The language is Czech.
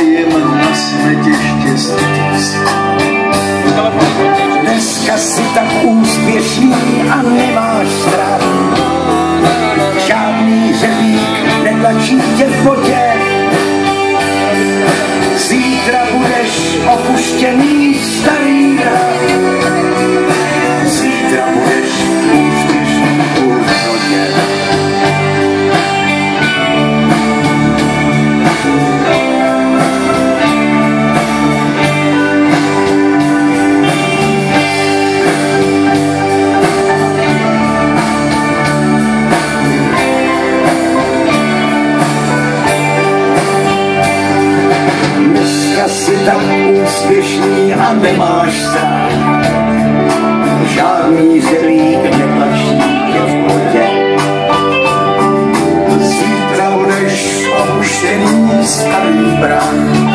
jim na smetě štěstí. Dneska jsi tak úspěšný a nemáš strach. Žádný řebík netlačí tě v botě. Zítra budeš opuštěný starý hrad. Zítra budeš úspěšný v úrodě. Jsi tak úspěšný a nemáš strach. Žádný zelík netlačí tě v botě. Zítra budeš opuštěný starý brak.